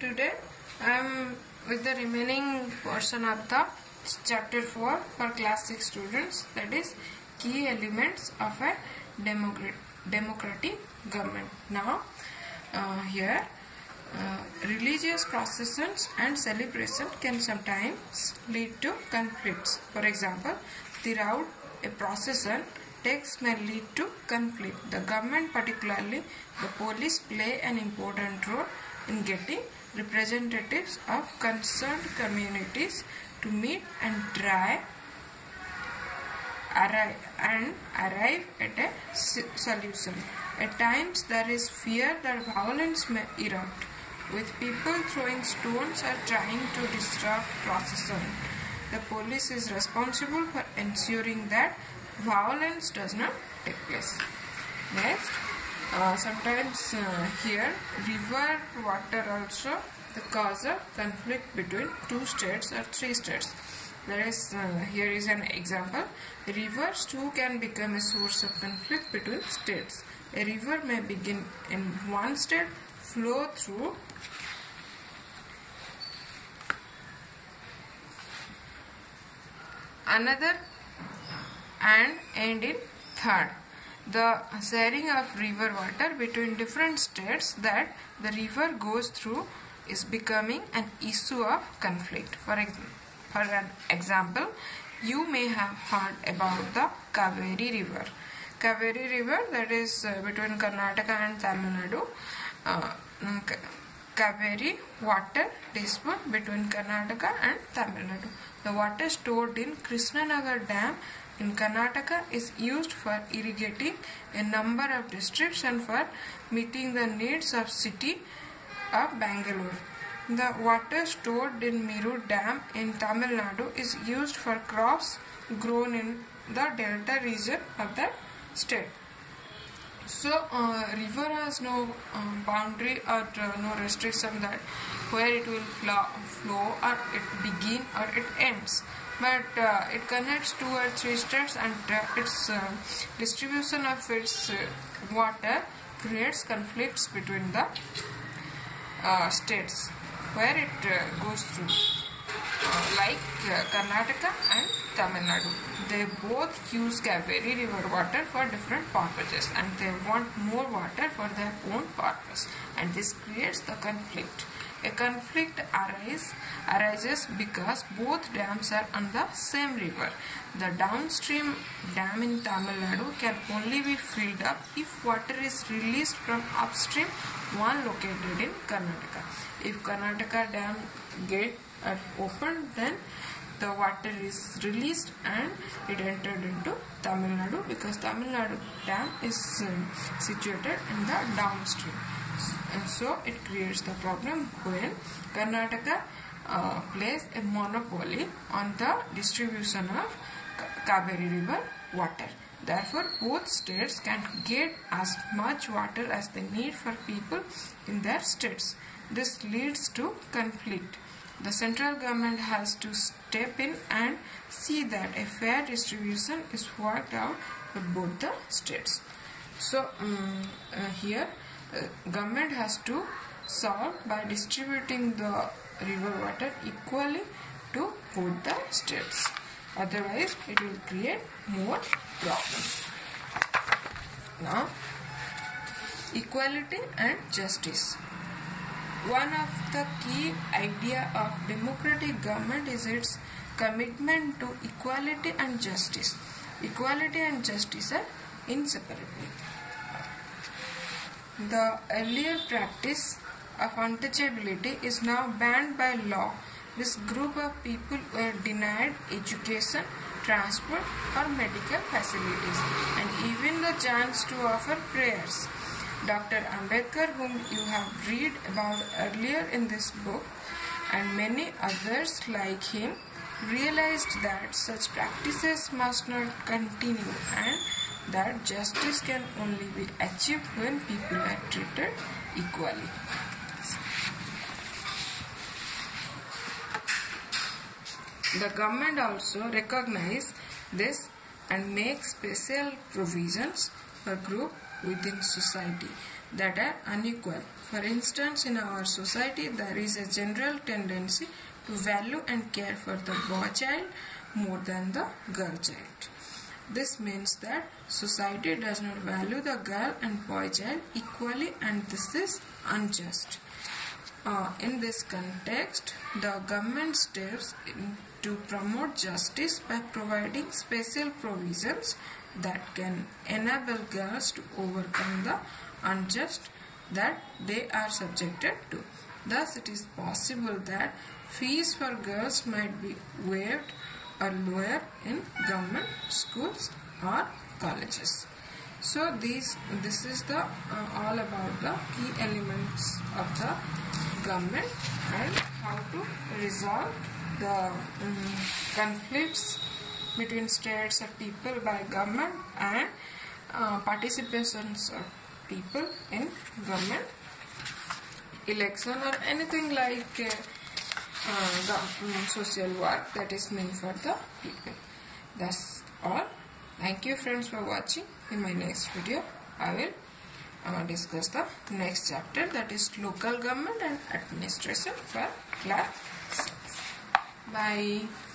Today I am with the remaining portion of the chapter 4 for class 6 students, that is key elements of a democratic government. Now here religious processions and celebration can sometimes lead to conflicts. For example, throughout a procession texts may lead to conflict. The government, particularly the police, play an important role in getting representatives of concerned communities to meet and arrive at a solution. At times there is fear that violence may erupt, with people throwing stones or trying to disrupt procession. The police is responsible for ensuring that violence does not take place. Next, sometimes here river water also the cause of conflict between two states or three states. There is here is an example. Rivers too can become a source of conflict between states. A river may begin in one state, flow through another and end in third. The sharing of river water between different states that the river goes through is becoming an issue of conflict. For an example, you may have heard about the Kaveri River. Kaveri River, that is between Karnataka and Tamil Nadu. Kaveri water dispute between Karnataka and Tamil Nadu. The water stored in Krishnanagar Dam in Karnataka is used for irrigating a number of districts and for meeting the needs of city of Bangalore. The water stored in Meru Dam in Tamil Nadu is used for crops grown in the delta region of the state. So, river has no boundary or no restriction that where it will flow or it begin or it ends. But it connects two or three states, and its distribution of its water creates conflicts between the states where it goes through, like Karnataka and Tamil Nadu. They both use Kaveri river water for different purposes, and they want more water for their own purpose, and this creates the conflict. A conflict arises because both dams are on the same river. The downstream dam in Tamil Nadu can only be filled up if water is released from upstream one located in Karnataka. If Karnataka dam gate are opened, then the water is released and it entered into Tamil Nadu, because Tamil Nadu dam is situated in the downstream. And so it creates the problem when Karnataka plays a monopoly on the distribution of Kaveri river water. Therefore, both states can get as much water as they need for people in their states. This leads to conflict. The central government has to step in and see that a fair distribution is worked out for both the states. So, here government has to solve by distributing the river water equally to both the states. Otherwise, it will create more problems. Now, equality and justice. One of the key idea of democratic government is its commitment to equality and justice. Equality and justice are inseparable. The earlier practice of untouchability is now banned by law. This group of people were denied education, transport or medical facilities, and even the chance to offer prayers. Dr. Ambedkar, whom you have read about earlier in this book, and many others like him, realized that such practices must not continue and that justice can only be achieved when people are treated equally. The government also recognizes this and makes special provisions for groups within society. that are unequal. For instance, in our society, there is a general tendency to value and care for the boy child more than the girl child. This means that society does not value the girl and boy child equally, and this is unjust. In this context, the government steps in to promote justice by providing special provisions that can enable girls to overcome the unjust that they are subjected to. Thus, it is possible that fees for girls might be waived or lower in government schools or colleges. So this is the all about the key elements of the government and how to resolve the conflicts between states or people by government and participations of people in government election or anything like social work that is meant for the people. That's all. Thank you friends for watching. In my next video I will discuss the next chapter, that is local government and administration for class 6. Bye.